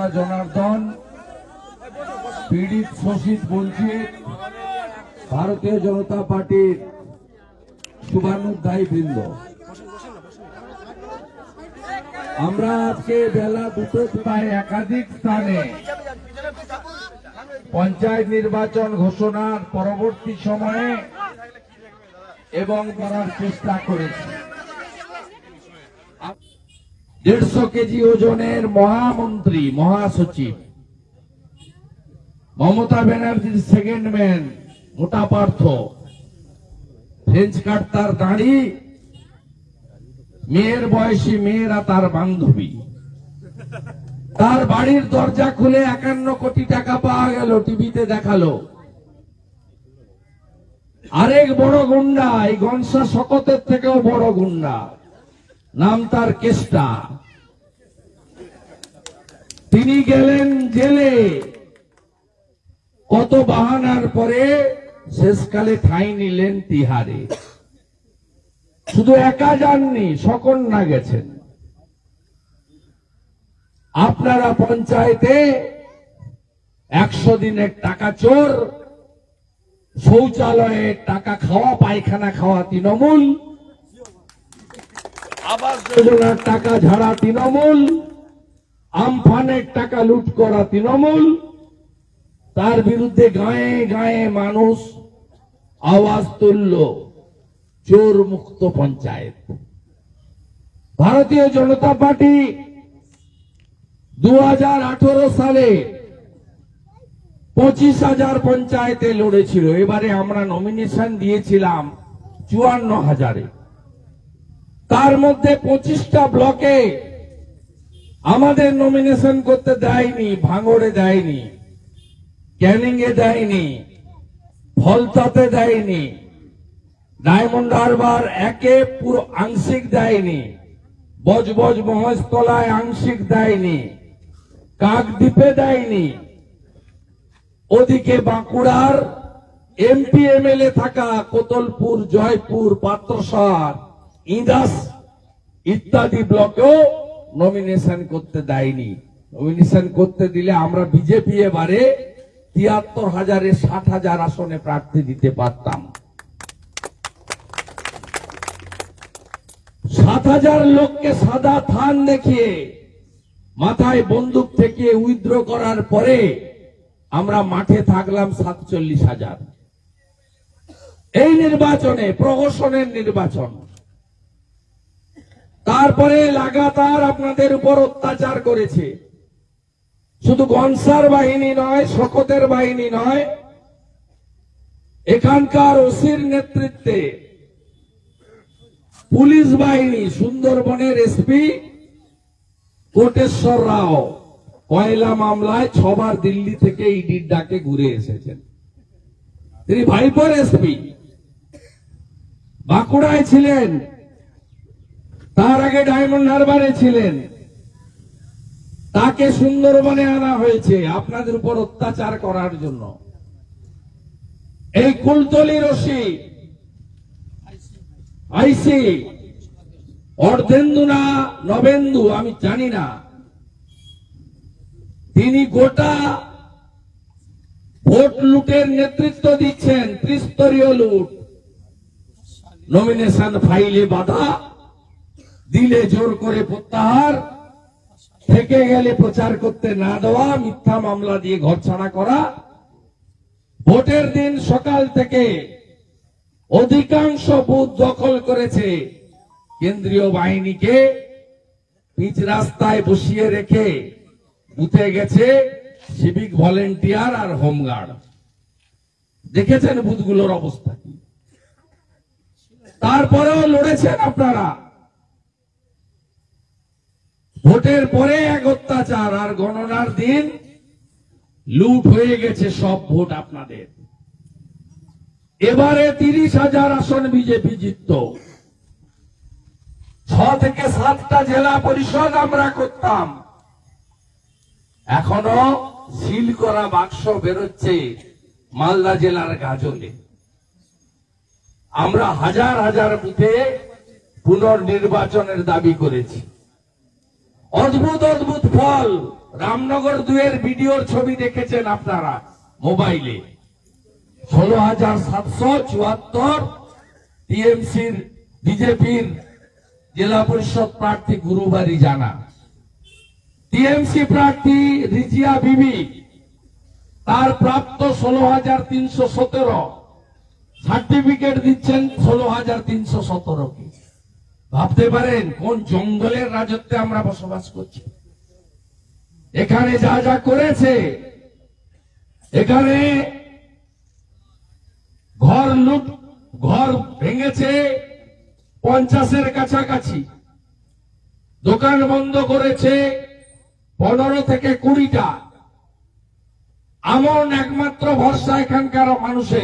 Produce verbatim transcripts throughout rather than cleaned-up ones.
মমতা জনার্দন, পীড়িত শোষিত বঞ্চিত ভারতীয় জনতা পার্টির শুভানুধ্যায়ী বৃন্দ, আমরা আজকে বেলা দুটো প্রায় একাধিক স্থানে পঞ্চায়েত নির্বাচন ঘোষণার পরবর্তী সময়ে এবং করার চেষ্টা করেছি। দেড়শো কেজি ওজনের মহামন্ত্রী মহাসচিব মমতা ব্যানার্জির সেকেন্ড ম্যান মোটা পার্থ, ফ্রেঞ্চ কাট তার দাঁড়ি, মেয়ের বয়সী মেয়েরা তার বান্ধবী। তার বাড়ির দরজা খুলে একান্ন কোটি টাকা পাওয়া গেল, টিভিতে দেখালো। আরেক বড় গুন্ডা, এই গনসা শকতের থেকেও বড় গুন্ডা, নাম তার কেষ্টা, তিনি গেলেন জেলে। কত বাহানার পরে শেষকালে ঠাঁই নিলেন তিহারে। শুধু একা যাননি, সকন্যা গেছেন। আপনারা পঞ্চায়েতে একশো দিনের টাকা চোর, শৌচালয়ে টাকা খাওয়া, পায়খানা খাওয়া তৃণমূল, আবাস যোজনার টাকা ঝাড়া তৃণমূল, আমফানের টাকা লুট করা তৃণমূল। তার বিরুদ্ধে গায়ে গায়ে মানুষ আওয়াজ তুলল, চোর মুক্ত পঞ্চায়েত। ভারতীয় জনতা পার্টি দু হাজার আঠারো সালে পঁচিশ হাজার পঞ্চায়েতে লড়েছিল। এবারে আমরা নমিনেশন দিয়েছিলাম চুয়ান্ন হাজারে। তার মধ্যে পঁচিশটা ব্লকে আমাদের নমিনেশন করতে দেয়নি, ভাঙড়ে দেয়নি, ক্যানিং এ দেয়নি, ফলতাতে দেয়নি, ডায়মন্ড হারবার একে পুরো আংশিক দেয়নি, বজবজ মহেশতলায় আংশিক দেয়নি, কাকদ্বীপে দেয়নি। ওদিকে বাঁকুড়ার এমপি এমএলএ থাকা কোতলপুর, জয়পুর, পাত্রসার, ইন্দাস ইত্যাদি ব্লকেও নমিনেশন করতে দেয়নি। নমিনেশন করতে দিলে আমরা বিজেপি এবারে তিয়াত্তর হাজারে ষাট হাজার আসনে প্রার্থী দিতে পারতাম। সাত হাজার লোককে সাদা থান দেখিয়ে মাথায় বন্দুক থেকে উইথড্র করার পরে আমরা মাঠে থাকলাম সাতচল্লিশ হাজার। এই নির্বাচনে, প্রহসনের নির্বাচন, তারপরে লাগাতার আপনাদের উপর অত্যাচার করেছে। শুধু গনসার বাহিনী নয়, শকতের বাহিনী নয়, এখানকার ওসির নেতৃত্বে পুলিশ বাহিনী, সুন্দরবনের এসপি কোটেশ্বর রাও কয়লা মামলায় ছবার দিল্লি থেকে ইডির ডাকে ঘুরে এসেছেন। তিনি ভাইপোর এসপি, বাঁকুড়ায় ছিলেন, তার আগে ডায়মন্ড হারবারে ছিলেন। তাকে সুন্দরবনে আনা হয়েছে আপনাদের উপর অত্যাচার করার জন্য। এই কুলতলির ওসি আইসি অর্ধেন্দু না নবেন্দু আমি জানি না, তিনি গোটা ভোট লুটের নেতৃত্ব দিচ্ছেন, ত্রিস্তরীয় লুট। নমিনেশন ফাইলে বাধা দিলে জোর করে প্রত্যাহার, থেকে গেলে প্রচার করতে না দেওয়া, মিথ্যা মামলা দিয়ে ঘর ছাড়া করা। ভোটের দিন সকাল থেকে অধিকাংশ বুথ দখল করেছে, কেন্দ্রীয় বাহিনীকে পিচ রাস্তায় বসিয়ে রেখে বুথে গেছে সিভিক ভলেন্টিয়ার আর হোমগার্ড। দেখেছেন বুথগুলোর অবস্থা কি? তারপরেও লড়েছেন আপনারা। ভোটের পরে এক অত্যাচার, আর গণনার দিন লুট হয়ে গেছে সব ভোট আপনাদের। এবারে তিরিশ হাজার আসন বিজেপি জিতত। ছ থেকে সাতটা জেলা পরিষদ আমরা করতাম, এখনো সিল করা বাক্স বেরোচ্ছে মালদা জেলার গাজলে। আমরা হাজার হাজার বুথে পুনর্নির্বাচনের দাবি করেছি। অদ্ভুত অদ্ভুত ফল রামনগর দুয়ের ভিডিওর ছবি দেখেছেন আপনারা মোবাইলে। ষোলো হাজার সাতশো চুয়াত্তর টিএমসির বিজেপির জেলা পরিষদ প্রার্থী গুরুবারি জানা, টিএমসি প্রার্থী রিজিয়া বিবি তার প্রাপ্ত ষোলো হাজার তিনশো সতেরো সার্টিফিকেট দিচ্ছেন ষোলো হাজার তিনশো সতেরো কে। ভাবতে পারেন কোন জঙ্গলের রাজত্বে আমরা বসবাস করছি। এখানে যা যা করেছে, এখানে ঘর লুট, ঘর ভেঙেছে পঞ্চাশের কাছাকাছি, দোকান বন্ধ করেছে পনেরো থেকে কুড়িটা। আমন একমাত্র ভরসা এখানকার মানুষের।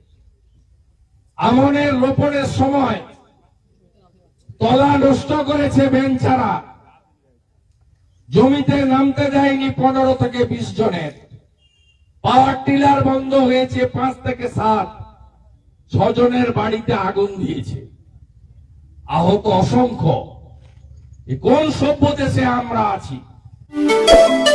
আমনের রোপণের সময় তলা নষ্ট করেছে বেঞ্চারা, জমিতে নামতে দেয়নি পনেরো থেকে বিশ জনের। পাওয়ার টিলার বন্ধ হয়েছে পাঁচ থেকে সাত, ছজনের বাড়িতে আগুন দিয়েছে, আহত অসংখ্য। কোন সভ্য দেশে আমরা আছি?